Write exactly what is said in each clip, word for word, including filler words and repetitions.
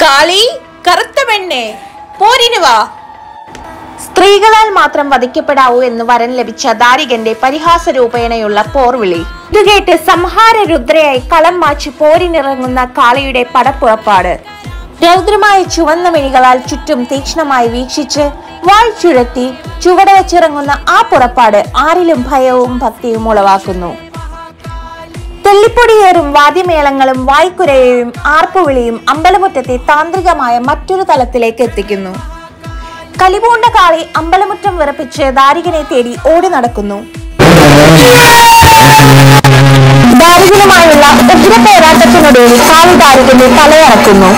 കാളി, കറുത്ത പെണ്ണെ, പോരിന് വാ. സ്ത്രീകളാൽ മാത്രം വധിക്കപ്പെടാവൂ എന്ന് വരൻ ലഭിച്ച ദാരികന്റെ പരിഹാസ രൂപേണയുള്ള പോർവിളി ഇതുകേട്ട് സംഹാര രുദ്രയായി കളം മാച്ച് പോരിനിറങ്ങുന്ന കാളിയുടെ പടപ്പുറപ്പാട്. രൗദ്രമായ ചുവന്ന മിഴികളാൽ ചുറ്റും തീക്ഷ്ണമായി വീക്ഷിച്ച് വാൾ ചുഴത്തി ചുവട് വച്ചിറങ്ങുന്ന ആ പുറപ്പാട് ആരിലും ഭയവും ഭക്തിയും ഉളവാക്കുന്നു. തെല്ലിപ്പൊടിയേറും വാദ്യമേളങ്ങളും വായ്ക്കുരയും ആർപ്പുവിളിയും അമ്പലമുറ്റത്തെ താന്ത്രികമായ മറ്റൊരു തലത്തിലേക്ക് എത്തിക്കുന്നു. കലിപൂണ്ട കാളി അമ്പലമുറ്റം വിറപ്പിച്ച് ദാരികനെ തേടി ഓടി നടക്കുന്നു. ദാരികനുമായുള്ള ഉഗ്ര പോരാട്ടത്തിനൊടുവിൽ കാളി ദാരികന്റെ തലയറക്കുന്നു.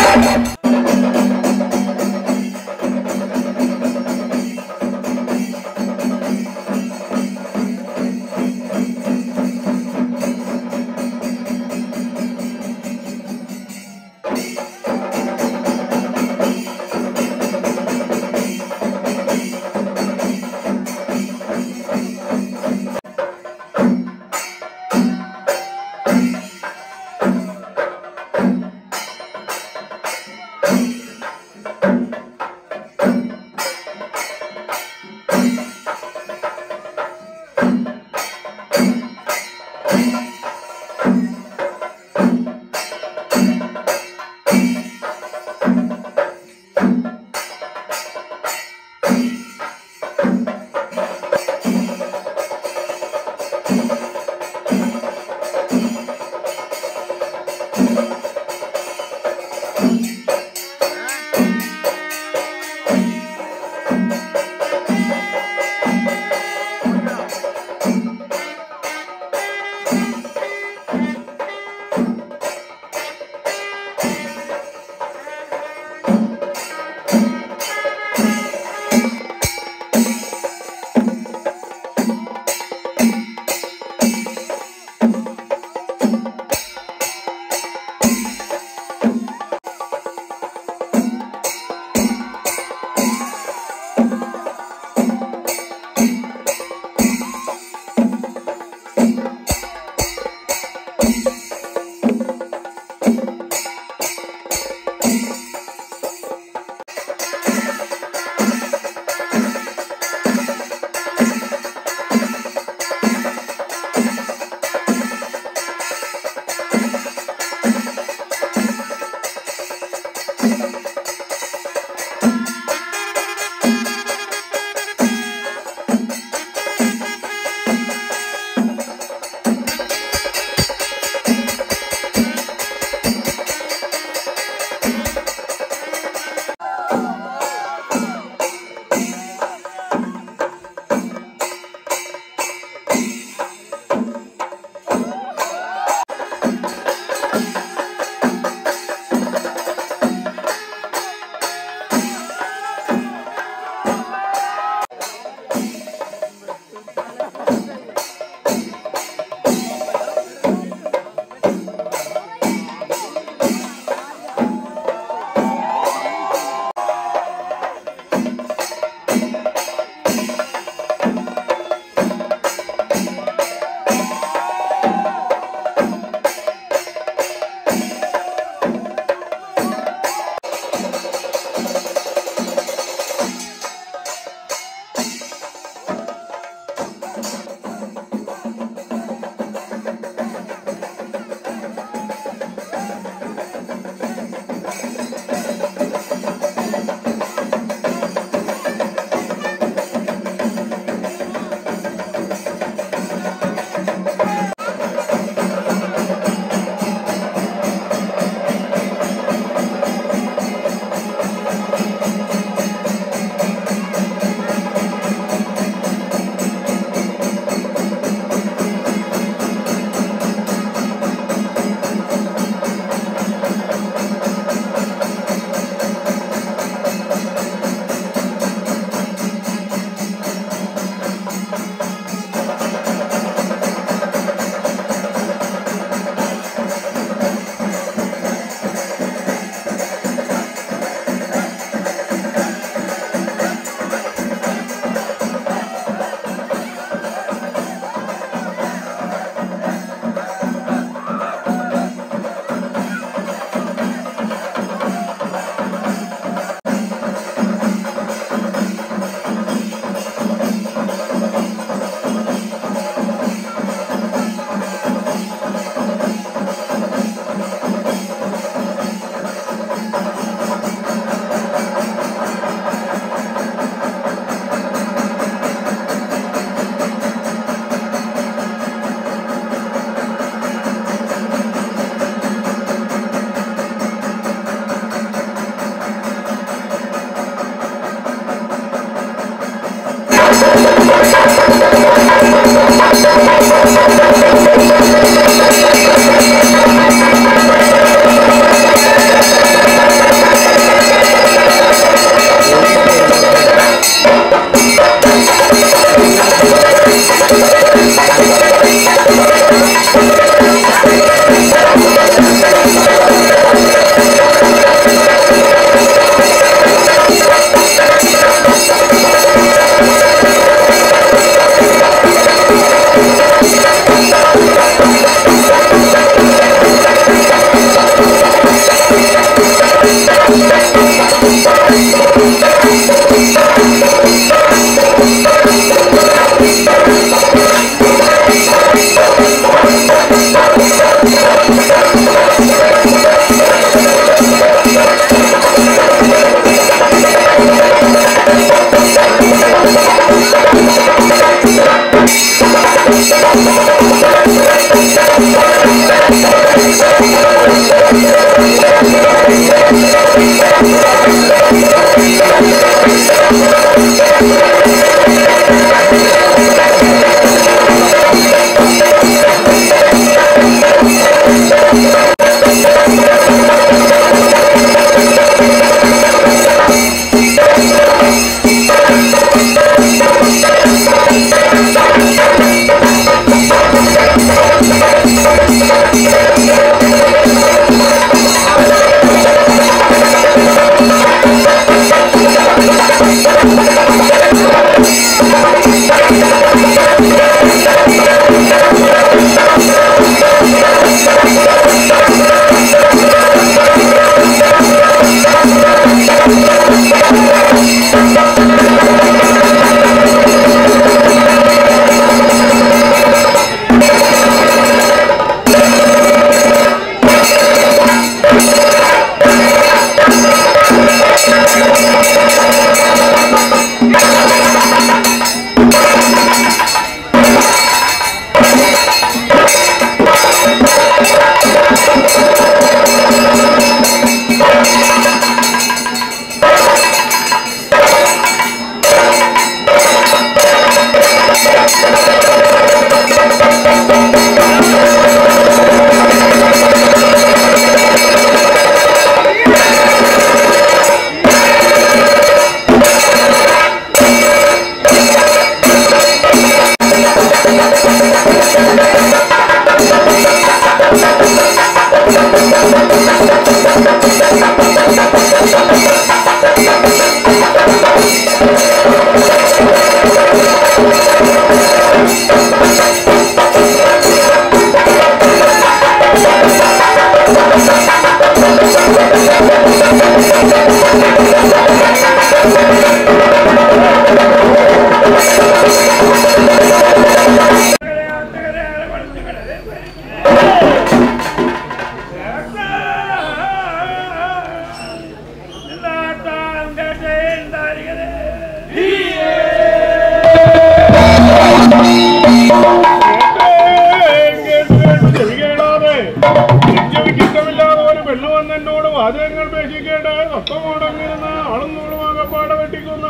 എന്നോട് വാചകങ്ങൾ പേശിക്കേണ്ട തത്വമോടങ്ങിരുന്ന് ആളും നൂളുമാകപ്പാടെ വെട്ടിക്കൊന്ന്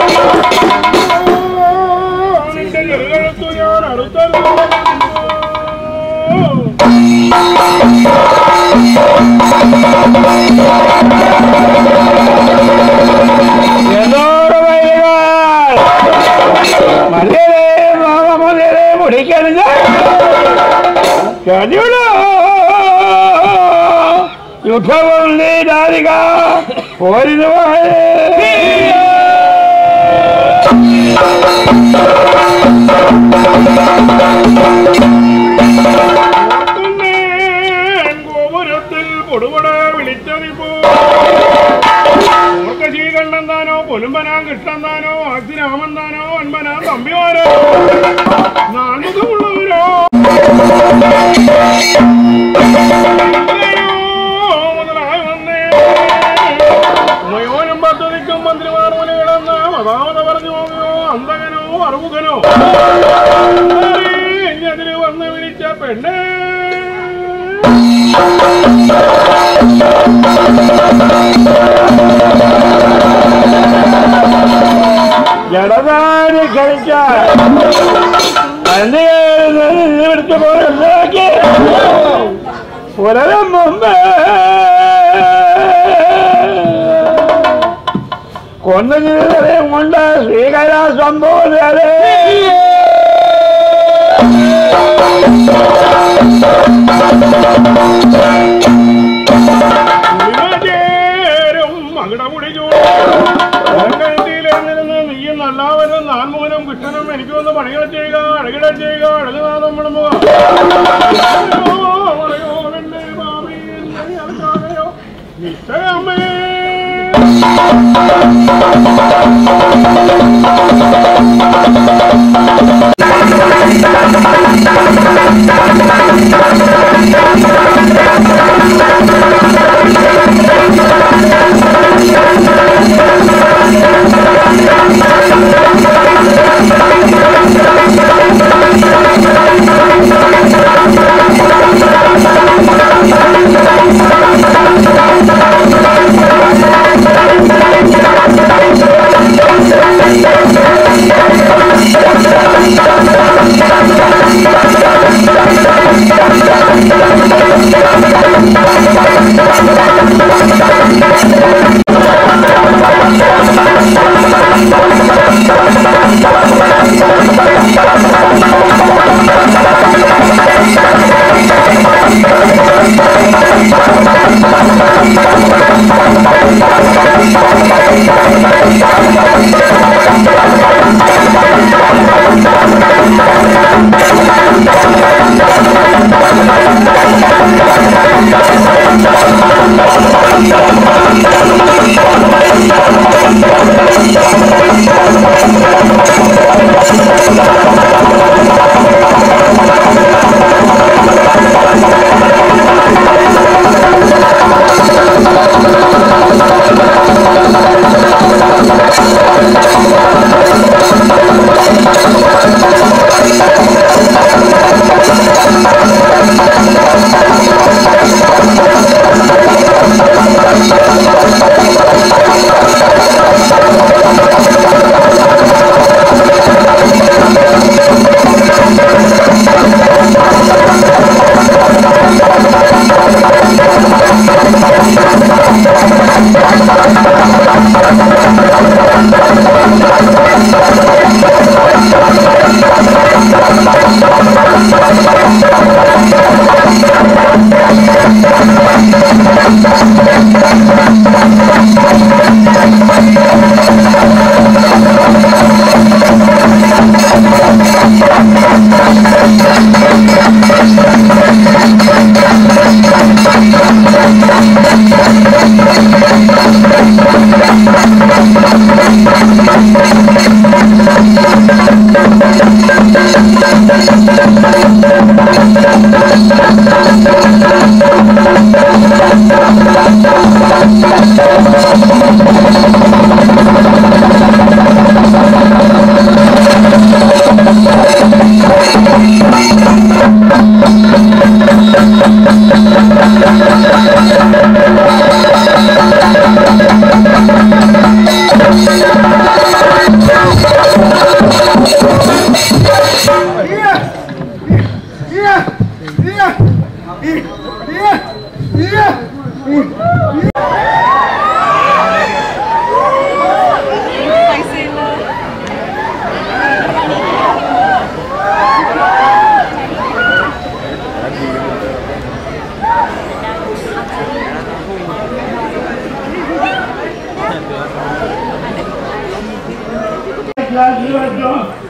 നിന്റെ ചെറുകഴുത്തു ഞാൻ അടുത്തല്ലോ എന്നോട് മലരെ മാമലരെ മുടിക്കരുത് യുദ്ധവും നീരാധിക പോരിന് ഗോപുരത്തിൽ പൊടുപട വിളിച്ചതിപ്പോ ശ്രീകണ്ഠന്താനോ പൊലുമ്പനാൻ കൃഷ്ണന്താനോ ആദിരാമന്താനോ അൻപനാൻ തമ്പിമാരോ നാൻമുഖമുള്ളവരോ മുതലായി വന്നേ മയോനും പദ്ധതിക്കും മന്ത്രിമാർ മുലകളെന്ന് അതാമത പറഞ്ഞു നോക്കിയോ അന്തകനോ അറുമുഖനോ അതിന് വന്ന് വിളിച്ച പെണ്ണേ ജടതാരി കളിക്കാൻ എടുത്തു പോയി പുലരും മുമ്പ് കൊന്നതിനെയും കൊണ്ട് ശ്രീകൈലാസം പോലെ നീയും നല്ലാവരും നാൻമുഖനും കൃഷ്ണനും എനിക്ക് വന്ന് പണികൾ ചെയ്യുക അഴകിട ചെയ്യുക അഴകുനാഥം വിളമ്പുക നിശ്ചയമ്മേ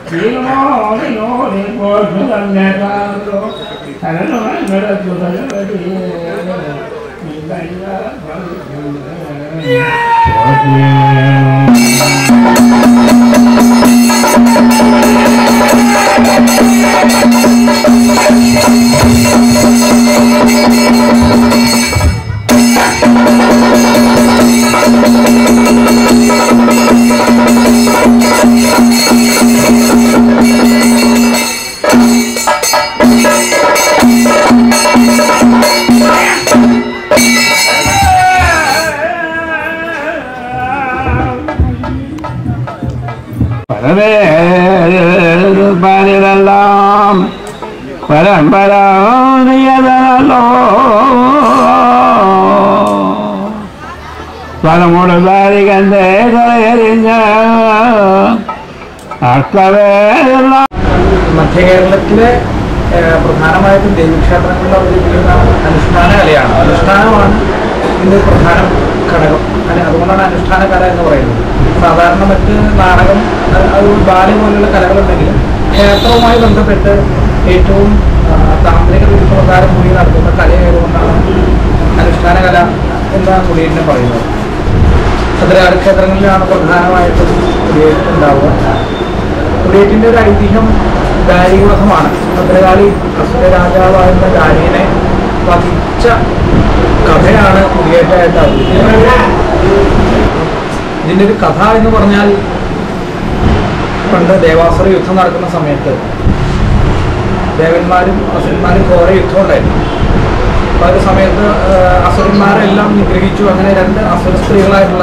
പരമെല്ലാം പരമ്പരാനിയതനല്ലോ പരമുടലാരികന്റെ തലയറിഞ്ഞ അർത്ഥവേദന. മധ്യ കേരളത്തിലെ പ്രധാനമായിട്ടും ദേവീക്ഷേത്രങ്ങളിൽ അവതരിപ്പിക്കുന്ന അനുഷ്ഠാന കലയാണ്. അനുഷ്ഠാനമാണ് ഇതിൻ്റെ പ്രധാന ഘടകം. അതുകൊണ്ടാണ് അനുഷ്ഠാന കല എന്ന് പറയുന്നത്. സാധാരണ മറ്റ് നാടകം, അതുപോലെ ബാല പോലുള്ള കലകളുണ്ടെങ്കിലും ക്ഷേത്രവുമായി ബന്ധപ്പെട്ട് ഏറ്റവും താന്ത്രിക വിധിപ്രകാരം കൂടി നടത്തുന്ന കലയായതുകൊണ്ടാണ് അനുഷ്ഠാന കല എന്ന കുടിയേറ്റിനെ പറയുന്നത്. ഭദ്രകാളി ക്ഷേത്രങ്ങളിലാണ് പ്രധാനമായിട്ടും കുടിയേറ്റ് ഉണ്ടാവുക. കുടിയേറ്റിൻ്റെ ഒരു ഐതിഹ്യം ദാരികവധമാണ്. ഭദ്രകാളി അസുര രാജാവായിരുന്ന ദാരികനെ വധിച്ച കഥയാണ് കുടിയേറ്റായിട്ട് അവതരിപ്പിക്കുന്നത്. ഇതിൻ്റെ ഒരു കഥ എന്ന് പറഞ്ഞാൽ, പണ്ട് ദേവാസുര യുദ്ധം നടക്കുന്ന സമയത്ത് ദേവന്മാരും അസുരന്മാരും ഘോര യുദ്ധം ഉണ്ടായിരുന്നു. അപ്പോൾ ആ ഒരു സമയത്ത് അസുരന്മാരെല്ലാം നിഗ്രഹിച്ചു. അങ്ങനെ രണ്ട് അസുര സ്ത്രീകളായിട്ടുള്ള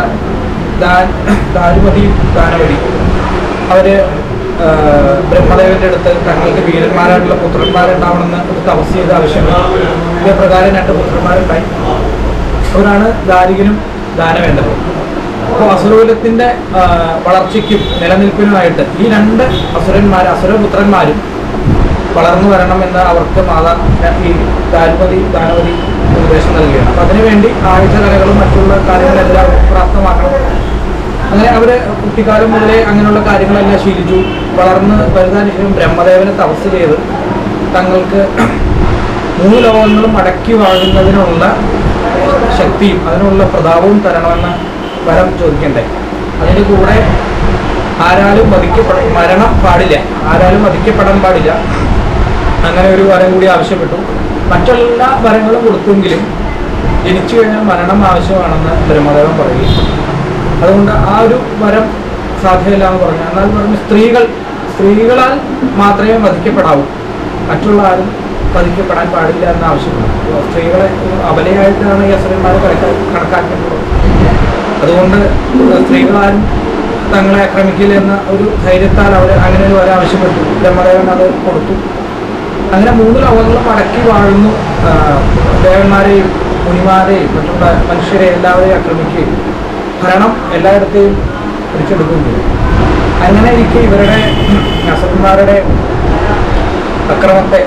ദാരുമതിയും ദാനവതി അവർ ബ്രഹ്മദേവന്റെ അടുത്ത് തങ്ങൾക്ക് വീരന്മാരായിട്ടുള്ള പുത്രന്മാരുണ്ടാവണമെന്ന് ഒരു തപസ് ചെയ്ത് ആവശ്യമാണ്. ഇതേ പ്രകാരം രണ്ട് പുത്രന്മാരുണ്ടായി. അവരാണ് ദാരികനും ദാനവേണ്ടതും. അപ്പോൾ അസുരകുലത്തിന്റെ വളർച്ചയ്ക്കും നിലനിൽപ്പിനുമായിട്ട് ഈ രണ്ട് അസുരന്മാർ അസുരപുത്രന്മാരും വളർന്നു വരണമെന്ന് അവർക്ക് മാതാ ഈ ദാരുമതി ദാനവതി നിർദ്ദേശം നൽകുകയാണ്. അപ്പം അതിനുവേണ്ടി ആയുധ കലകളും മറ്റുള്ള കാര്യങ്ങളെല്ലാം പ്രാപ്തമാക്കണം. അങ്ങനെ അവർ കുട്ടിക്കാലം മുതലേ അങ്ങനെയുള്ള കാര്യങ്ങളെല്ലാം ശീലിച്ചു. വളർന്ന് വലുതാൻ ശേഷം ബ്രഹ്മദേവനെ തപസ് ചെയ്ത് തങ്ങൾക്ക് മൂന്ന് ലോകങ്ങളും അടക്കി വാഴുന്നതിനുള്ള ശക്തിയും അതിനുള്ള പ്രതാപവും തരണമെന്ന് വരം ചോദിക്കണ്ടേ. അതിൻ്റെ കൂടെ ആരാലും വധിക്കപ്പെട മരണം പാടില്ല, ആരാലും വധിക്കപ്പെടാൻ പാടില്ല. അങ്ങനെ ഒരു വരം കൂടി ആവശ്യപ്പെട്ടു. മറ്റെല്ലാ വരങ്ങളും കൊടുത്തെങ്കിലും ജനിച്ചു കഴിഞ്ഞാൽ മരണം ആവശ്യമാണെന്ന് ബ്രഹ്മദേവൻ പറയുകയും അതുകൊണ്ട് ആ ഒരു വരം സാധ്യമല്ല എന്ന് പറഞ്ഞു. എന്നാൽ പറഞ്ഞു സ്ത്രീകൾ സ്ത്രീകളാൽ മാത്രമേ വധിക്കപ്പെടാവൂ, മറ്റുള്ള ആരും വധിക്കപ്പെടാൻ പാടില്ല എന്ന് ആവശ്യപ്പെട്ടു. സ്ത്രീകളെ ഒരു അബലയായിട്ടാണ് ഈ അസുരന്മാർ കണക്കാക്കേണ്ടത്. അതുകൊണ്ട് സ്ത്രീകളാരും തങ്ങളെ ആക്രമിക്കില്ല എന്ന ഒരു ധൈര്യത്താൽ അവർ അങ്ങനെ ഒരു വരം ആവശ്യപ്പെട്ടു. ബ്രഹ്മദേവൻ അത് കൊടുത്തു. അങ്ങനെ മൂന്ന് ലോകങ്ങളും അടക്കി വാഴുന്നു. ദേവന്മാരെയും മുനിമാരെയും മറ്റുള്ള മനുഷ്യരെ എല്ലാവരെയും ആക്രമിക്കുകയും ഭരണം എല്ലായിടത്തെയും പിടിച്ചെടുക്കുകയും ചെയ്തു. അങ്ങനെ ഇരിക്കെ ഇവരുടെ അസുരന്മാരുടെ അക്രമത്തെ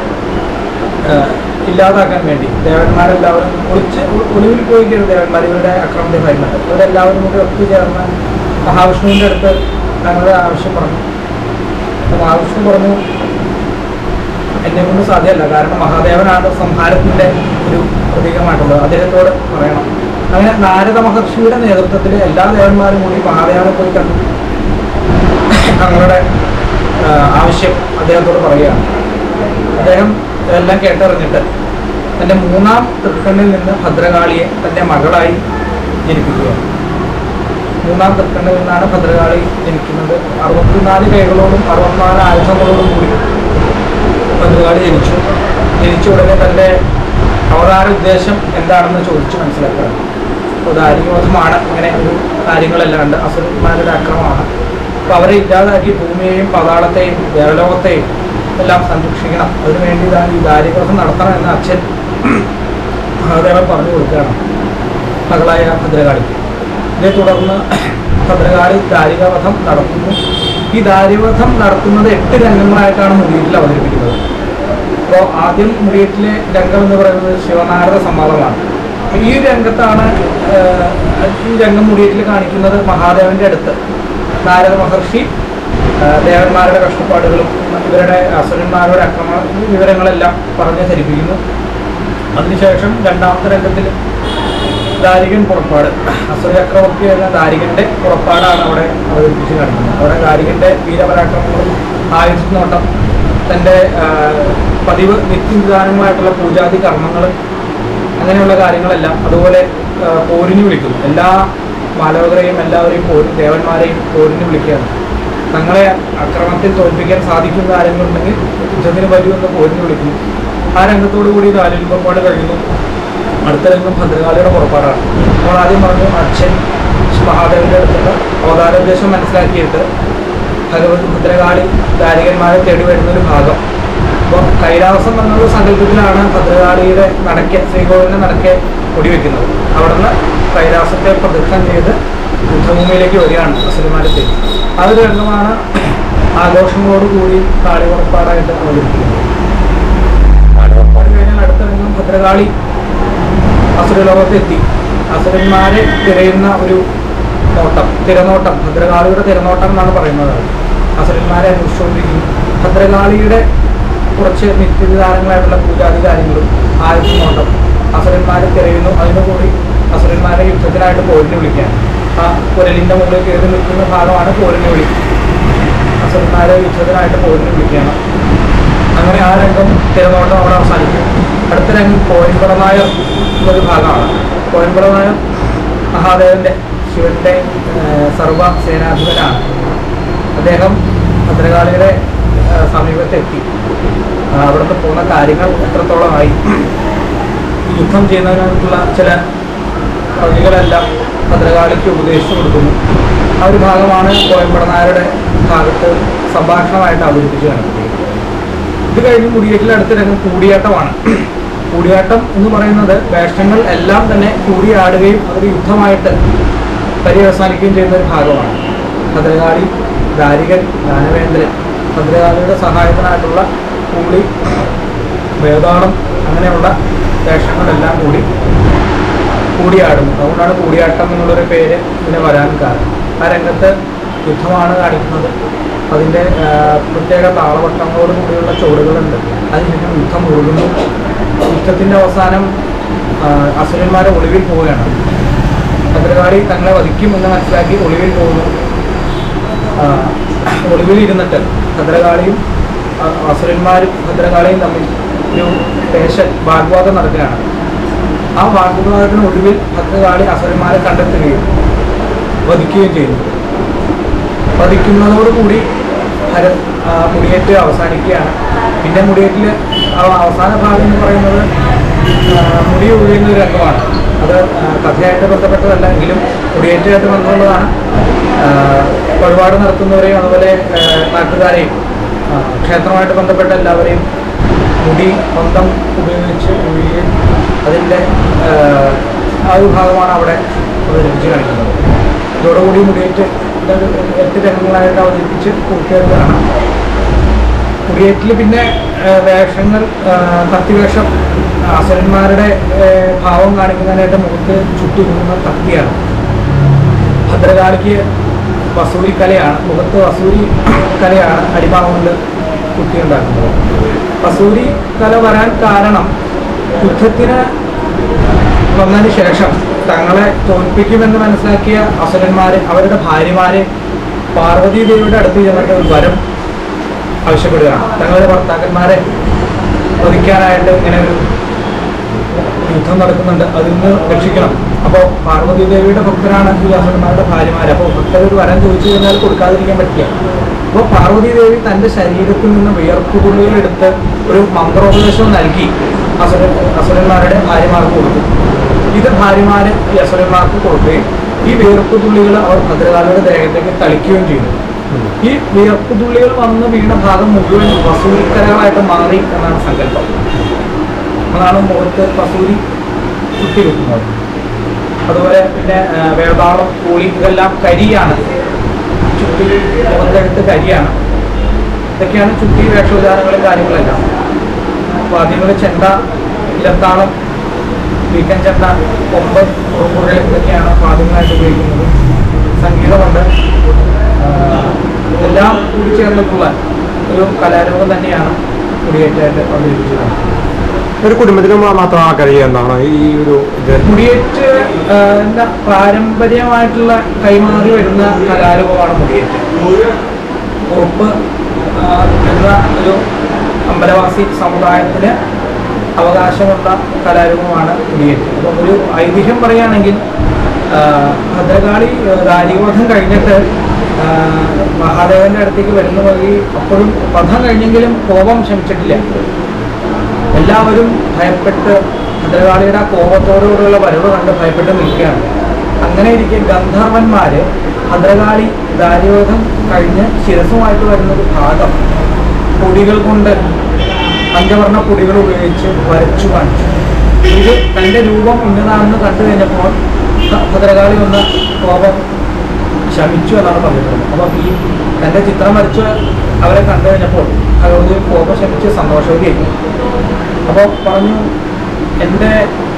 ഇല്ലാതാക്കാൻ വേണ്ടി ദേവന്മാരെല്ലാവരും ഒളിച്ച് ഒളിവിൽ പോയിരിക്കുന്ന ദേവന്മാർ ഇവരുടെ അക്രമത്തെ ഭയന്നുണ്ട്. ഇവരെല്ലാവരും കൂടി ഒത്തുചേർന്ന് മഹാവിഷ്ണുവിൻ്റെ അടുത്ത് തങ്ങളുടെ ആവശ്യം പറഞ്ഞു. മഹാവിഷ്ണു പറഞ്ഞു, എന്നെ കൊണ്ട് സാധ്യമല്ല, കാരണം മഹാദേവനാണ് സംഹാരത്തിൻ്റെ ഒരു പ്രതീകമായിട്ടുള്ളത്, അദ്ദേഹത്തോട് പറയണം. അങ്ങനെ നാരദ മഹർഷിയുടെ നേതൃത്വത്തിൽ എല്ലാ ദേവന്മാരും കൂടി മഹാദേവനെ പോയി കണ്ടു തങ്ങളുടെ ആവശ്യം അദ്ദേഹത്തോട് പറയുകയാണ്. അദ്ദേഹം ഇതെല്ലാം കേട്ടറിഞ്ഞിട്ട് തൻ്റെ മൂന്നാം തൃക്കണ്ണിൽ നിന്ന് ഭദ്രകാളിയെ തൻ്റെ മകളായി ജനിപ്പിക്കുകയാണ്. മൂന്നാം തൃക്കണ്ണിൽ നിന്നാണ് ഭദ്രകാളി ജനിക്കുന്നത്. അറുപത്തിനാല് കൈകളോടും അറുപത്തിനാല് ആയുധങ്ങളോടും കൂടി ഭദ്രകാളി ജനിച്ചു. ജനിച്ച ഉടനെ തൻ്റെ അവതാര ഉദ്ദേശം എന്താണെന്ന് ചോദിച്ച് മനസ്സിലാക്കണം. അപ്പോൾ ദാരികവധമാണ്, ഇങ്ങനെ ഒരു കാര്യങ്ങളല്ലാണ്ട് അസുരന്മാരുടെ അക്രമമാണ്. അപ്പോൾ അവരെ ഇല്ലാതാക്കി ഭൂമിയെയും പാതാളത്തെയും ദേവലോകത്തെയും എല്ലാം സംരക്ഷിക്കണം. അതിനുവേണ്ടി ഈ ദാരികവധം നടത്തണം എന്ന് അച്ഛൻ മഹാദേവൻ പറഞ്ഞു കൊടുക്കുകയാണ് മകളായ ഭദ്രകാളിക്ക്. ഇതേ തുടർന്ന് ഭദ്രകാളി ദാരികവധം നടത്തുന്നു. ഈ ദാരികവധം നടത്തുന്നത് എട്ട് രംഗങ്ങളായിട്ടാണ് മുടിയേറ്റിൽ അവതരിപ്പിക്കുന്നത്. അപ്പോൾ ആദ്യം മുടിയേറ്റിലെ രംഗം എന്ന് പറയുന്നത് ശിവനാരദ സംവാദമാണ്. ഈ രംഗത്താണ് ഈ രംഗം മുടിയേറ്റിൽ കാണിക്കുന്നത്. മഹാദേവന്റെ അടുത്ത് നാരദ മഹർഷി ദേവന്മാരുടെ കഷ്ടപ്പാടുകളും ഇവരുടെ അസുരന്മാരുടെ അക്രമ വിവരങ്ങളെല്ലാം പറഞ്ഞ് ധരിപ്പിക്കുന്നു. അതിനുശേഷം രണ്ടാമത്തെ രംഗത്തിൽ ദാരികൻ പുറപ്പാട്, അസുരചക്രവർത്തി എന്ന ദാരികന്റെ പുറപ്പാടാണ് അവിടെ അവതരിപ്പിച്ച് കാണിക്കുന്നത്. അവിടെ ദാരികന്റെ വീരപരാക്രമങ്ങളും ആയുധനോട്ടം, തൻ്റെ പതിവ് നിത്യനിദാനങ്ങളായിട്ടുള്ള പൂജാതി കർമ്മങ്ങൾ, അങ്ങനെയുള്ള കാര്യങ്ങളെല്ലാം, അതുപോലെ പോരിഞ്ഞു വിളിക്കുന്നു. എല്ലാ മാലവകരെയും എല്ലാവരെയും പോരും ദേവന്മാരെയും പോരിഞ്ഞു വിളിക്കുകയാണ്. തങ്ങളെ അക്രമത്തിൽ തോൽപ്പിക്കാൻ സാധിക്കുന്ന കാര്യങ്ങളുണ്ടെങ്കിൽ യുദ്ധത്തിന് വരുമെന്ന് പോരിഞ്ഞു വിളിക്കുന്നു. ആ രംഗത്തോടു കൂടി ദാരികൻ പുറപ്പാട് കഴിയുന്നു. അടുത്ത രംഗം ഭദ്രകാളിയുടെ പുറപ്പാടാണ്. നമ്മൾ ആദ്യം പറഞ്ഞു അച്ഛൻ മഹാദേവന്റെ അടുത്തുള്ള അവതാരോദ്ദേശം മനസ്സിലാക്കിയിട്ട് ഭഗവത് ഭദ്രകാളി ദാരികന്മാരെ തേടി വരുന്നൊരു ഭാഗം. അപ്പോൾ കൈലാസം എന്നുള്ള സങ്കല്പത്തിലാണ് ഭദ്രകാളിയുടെ നടക്കെ ശ്രീകോവിലിന്റെ നടക്കെ ഒടിവെക്കുന്നത്. അവിടുന്ന് കൈലാസത്തെ പ്രദക്ഷിണം ചെയ്ത് യുദ്ധഭൂമിയിലേക്ക് വരികയാണ് അസുരന്മാരെ തേടി. അതൊരു രംഗമാണ് ആഘോഷങ്ങളോടുകൂടി കാളി പുറപ്പാടായിട്ട് അവതരിപ്പിക്കുന്നത്. കാളി പുറപ്പാട് കഴിഞ്ഞാൽ അടുത്ത രംഗം ഭദ്രകാളി അസുരലോകത്തെത്തി അസുരന്മാരെ തിരയുന്ന ഒരു നോട്ടം, തിരനോട്ടം, ഭദ്രകാളിയുടെ തിരനോട്ടം എന്നാണ് പറയുന്നത്. അസുരന്മാരെ അന്വേഷിച്ചുകൊണ്ടിരിക്കുന്നു. ഭദ്രകാളിയുടെ കുറച്ച് നിത്യവിധാനങ്ങളായിട്ടുള്ള പൂജാതി കാര്യങ്ങളും ആയുധനോട്ടം, അസുരന്മാരെ തിരയുന്നു. അതിനുകൂടി അസുരന്മാരെ യുദ്ധത്തിനായിട്ട് പോരിന് വിളിക്കാൻ ആ കുരലിൻ്റെ മുകളിൽ കയറി നിൽക്കുന്ന ഭാഗമാണ് പോരിന് വിളി. അസുരന്മാരെ യുദ്ധത്തിനായിട്ട് പോരിന് വിളിക്കുകയാണ്. അങ്ങനെ ആ രംഗം തിരനോട്ടം അവിടെ അവസാനിക്കും. അടുത്ത രംഗം കോയമ്പളനായ എന്നൊരു ഭാഗമാണ്. കോയമ്പളനായ മഹാദേവന്റെ ശിവന്റെ സർവ സേനാധിപനാണ്. അദ്ദേഹം ഭദ്രകാളിയുടെ സമീപത്തെത്തി അവിടുത്തെ പോകുന്ന കാര്യങ്ങൾ എത്രത്തോളമായി, യുദ്ധം ചെയ്യുന്നതിനായിട്ടുള്ള ചില വഴികളെല്ലാം ഭദ്രകാളിക്ക് ഉപദേശിച്ചു കൊടുക്കുന്നു. ആ ഒരു ഭാഗമാണ് കോയമ്പളനായരുടെ ഭാഗത്ത് സംഭാഷണമായിട്ട് അവതരിപ്പിച്ച് കാണിക്കുന്നത്. ഇത് കഴിഞ്ഞ് മുടിയേറ്റിൽ അടുത്ത രംഗം കൂടിയാട്ടമാണ്. കൂടിയാട്ടം എന്ന് പറയുന്നത് വേഷങ്ങൾ എല്ലാം തന്നെ കൂടിയാടുകയും അതൊരു യുദ്ധമായിട്ട് പര്യവസാനിക്കുകയും ചെയ്യുന്ന ഒരു ഭാഗമാണ്. ഭദ്രകാളി, ദാരികൻ, ദാനവേന്ദ്രൻ, ഭദ്രകാളിയുടെ സഹായത്തിനായിട്ടുള്ള കൂടി, വേദാളം, അങ്ങനെയുള്ള വേഷങ്ങളെല്ലാം കൂടി കൂടിയാടുന്നു. അതുകൊണ്ടാണ് കൂടിയാട്ടം എന്നുള്ളൊരു പേര് ഇതിന് വരാൻ കാരണം. ആ രംഗത്ത് യുദ്ധമാണ് കാണിക്കുന്നത്. അതിൻ്റെ പ്രത്യേക താളവട്ടങ്ങളോട് കൂടിയുള്ള ചുവടുകളുണ്ട്. അതിനുശേഷം യുദ്ധം ഒഴുകുന്നു. യുദ്ധത്തിൻ്റെ അവസാനം അസുരന്മാരെ ഒളിവിൽ പോവുകയാണ്. ഭദ്രകാളി തങ്ങളെ വധിക്കും എന്ന് മനസ്സിലാക്കി ഒളിവിൽ പോകുന്നു. ഒളിവിൽ ഇരുന്നിട്ട് ഭദ്രകാളിയും അസുരന്മാരും ഭദ്രകാളിയും തമ്മിൽ ഒരു പേശൽ വാഗ്വാദം നടക്കുകയാണ്. ആ വാഗ്വാദത്തിന് ഒടുവിൽ ഭദ്രകാളി അസുരന്മാരെ കണ്ടെത്തുകയും വധിക്കുകയും ചെയ്യുന്നു. വധിക്കുന്നതോടുകൂടി ഹര മുടിയേറ്റ് അവസാനിക്കുകയാണ്. പിന്നെ മുടിയേറ്റിൽ അവസാന ഭാഗം എന്ന് പറയുന്നത് മുടി ഒഴിയുന്ന ഒരു രംഗമാണ്. അത് കഥയായിട്ട് ബന്ധപ്പെട്ടതല്ല എങ്കിലും മുടിയേറ്റുമായിട്ട് ബന്ധമുള്ളതാണ്. വഴിപാട് നടത്തുന്നവരെയും അതുപോലെ നാട്ടുകാരെയും ക്ഷേത്രമായിട്ട് ബന്ധപ്പെട്ട എല്ലാവരെയും മുടി സ്വന്തം ഉപയോഗിച്ച് ഒഴിയുകയും അതിൻ്റെ ആ ഒരു ഭാഗമാണ് അവിടെ അവതരിപ്പിച്ച് കാണിക്കുന്നത്. ഇതോടുകൂടി മുടിയേറ്റ് എട്ട് രംഗങ്ങളായിട്ട് അവതരിപ്പിച്ച് പൂർത്തിയാക്കുകയാണ്. മുടിയേറ്റിൽ പിന്നെ വേഷങ്ങൾ, കത്തിവേഷം, അസുരന്മാരുടെ ഭാവം കാണിക്കുന്നതിനായിട്ട് മുഖത്ത് ചുറ്റി പോകുന്ന കത്തിയാണ്. ഭദ്രകാളിക്ക് വസൂരി കലയാണ്, മുഖത്ത് വസൂരി കലയാണ് അടിഭാവം കൊണ്ട് കുത്തിയുണ്ടാക്കുന്നത്. വസൂരി കല വരാൻ കാരണം യുദ്ധത്തിന് വന്നതിന് ശേഷം തങ്ങളെ തോൽപ്പിക്കുമെന്ന് മനസ്സിലാക്കിയ അസുരന്മാരെ അവരുടെ ഭാര്യമാരെ പാർവതി ദേവിയുടെ അടുത്ത് ചെന്നിട്ട് ഒരു വരം ആവശ്യപ്പെടുകയാണ്. തങ്ങളുടെ ഭർത്താക്കന്മാരെ വധിക്കാനായിട്ട് ഇങ്ങനെ ഒരു യുദ്ധം നടക്കുന്നുണ്ട്, അതിൽ നിന്ന് രക്ഷിക്കണം. അപ്പോൾ പാർവതി ദേവിയുടെ ഭക്തരാണ് ഈ അസുരന്മാരുടെ ഭാര്യമാർ. അപ്പോൾ ഭക്തർ ഒരു വരം ചോദിച്ചു കഴിഞ്ഞാൽ കൊടുക്കാതിരിക്കാൻ പറ്റില്ല. അപ്പോൾ പാർവതി ദേവി തൻ്റെ ശരീരത്തിൽ നിന്ന് വിയർപ്പുതുള്ളികളെടുത്ത് ഒരു മന്ത്രോപദേശം നൽകി അസുര അസുരന്മാരുടെ ഭാര്യമാർക്ക് കൊടുത്തു. ഇത് ഭാര്യമാര് ഈ അസുരന്മാർക്ക് കൊടുക്കുകയും ഈ വിയർപ്പുതുള്ളികൾ അവർ ഭദ്രകാളിയുടെ ദേഹത്തേക്ക് തളിക്കുകയും ചെയ്തു. ഈ വിയർപ്പുതുള്ളികൾ വന്ന് വീണ ഭാഗം മുഴുവൻ വസൂരിക്കരകളായിട്ട് മാറി എന്നാണ് സങ്കല്പം. അതാണ് മുഖത്ത് വസൂരി ചുറ്റി വെക്കുന്നത്. അതുപോലെ പിന്നെ വേതാളം, കൂളി, ഇതെല്ലാം കരിയാണ്. ചുറ്റി മുഖത്തെടുത്ത് കരിയാണ്. ഇതൊക്കെയാണ് ചുറ്റി വേഷോപചാരങ്ങളും കാര്യങ്ങളെല്ലാം. വാദ്യങ്ങൾ ചെണ്ട, ഇലത്താളം, വീക്കൻ ചെണ്ട, കൊമ്പ്, ഉറുമ്പുകൾ, ഇതൊക്കെയാണ് വാദ്യങ്ങളായിട്ട് ഉപയോഗിക്കുന്നത്. സംഗീതമുണ്ട്. ഇതെല്ലാം എല്ലാം കൂടി ചേർന്നിട്ടുള്ള ഒരു കലാരൂപം തന്നെയാണ് മുടിയേറ്റായിട്ട് അവതരിപ്പിച്ചത്. ഒരു കുടുംബത്തിന് മാത്രം ആൾക്കാരിക എന്താണ് ഈ ഒരു ഇത്? മുടിയേറ്റ് എന്താ പാരമ്പര്യമായിട്ടുള്ള കൈമാറി വരുന്ന കലാരൂപമാണ് മുടിയേറ്റ്. ഉറുപ്പ് എന്ന ഒരു അമ്പലവാസി സമുദായത്തിന് അവകാശമുള്ള കലാരൂപമാണ് മുടിയേറ്റ്. അപ്പം ഒരു ഐതിഹ്യം പറയുകയാണെങ്കിൽ ഭദ്രകാളി ദാരിവധം കഴിഞ്ഞിട്ട് മഹാദേവന്റെ അടുത്തേക്ക് വരുന്ന വഴി അപ്പോഴും വധം കഴിഞ്ഞെങ്കിലും കോപം ശമിച്ചിട്ടില്ല. എല്ലാവരും ഭയപ്പെട്ട് ഭദ്രകാളിയുടെ കോപത്തോടുകൂടിയുള്ള വരവ് കണ്ട് ഭയപ്പെട്ട് നിൽക്കുകയാണ്. അങ്ങനെ ഇരിക്കെ ഗന്ധർവന്മാര് ഭദ്രകാളി ദാരിവധം കഴിഞ്ഞ് ശിരസുമായിട്ട് വരുന്നൊരു ഭാഗം പൊടികൾ കൊണ്ട് പഞ്ചവർണ്ണ പൊടികൾ ഉപയോഗിച്ച് വരച്ചു കാണിച്ചു. ഇത് തൻ്റെ രൂപം ഇന്നതാണെന്ന് കണ്ടു കഴിഞ്ഞപ്പോൾ ഭദ്രകാളി ഒന്ന് കോപം ശമിച്ചു എന്നാണ് പറഞ്ഞിട്ടുള്ളത്. അപ്പം ഈ തൻ്റെ ചിത്രം വരച്ച് അവരെ കണ്ടു കഴിഞ്ഞപ്പോൾ ഭഗവതി കോപം ശമിച്ച് സന്തോഷവതിയായി. അപ്പോൾ പറഞ്ഞു, എൻ്റെ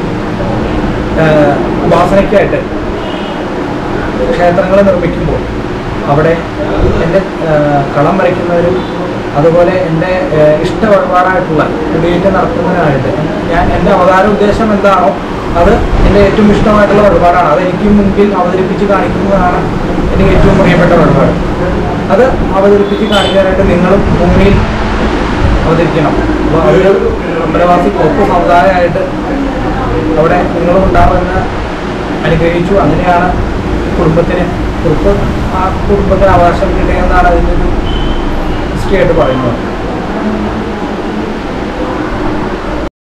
ഉപാസനയ്ക്കായിട്ട് ക്ഷേത്രങ്ങൾ നിർമ്മിക്കുമ്പോൾ അവിടെ എൻ്റെ കളം വരയ്ക്കുന്നവരും അതുപോലെ എൻ്റെ ഇഷ്ട വഴിപാടായിട്ടുള്ള മുടിയേറ്റ് നടത്തുന്നതിനായിട്ട് ഞാൻ എൻ്റെ അവതാര ഉദ്ദേശം എന്താണോ അത് എൻ്റെ ഏറ്റവും ഇഷ്ടമായിട്ടുള്ള വഴിപാടാണ്. അതെനിക്ക് മുൻപിൽ അവതരിപ്പിച്ച് കാണിക്കുന്നതാണ് എനിക്ക് ഏറ്റവും പ്രിയപ്പെട്ട വഴിപാട്. അത് അവതരിപ്പിച്ച് കാണിക്കാനായിട്ട് നിങ്ങളും ഭൂമിയിൽ അവതരിക്കണം. അപ്പോൾ അതൊരു അമ്പലവാസി കുറുപ്പ് സമുദായമായിട്ട് അവിടെ നിങ്ങളും ഉണ്ടാവുമെന്ന് അനുഗ്രഹിച്ചു. അങ്ങനെയാണ് കുടുംബത്തിന് കുറുപ്പ് ആ കുടുംബത്തിന് അവകാശം കിട്ടുകയെന്നാണ് അതിൻ്റെ ഒരു ഹിസ്റ്ററി ആയിട്ട് പറയുന്നത്.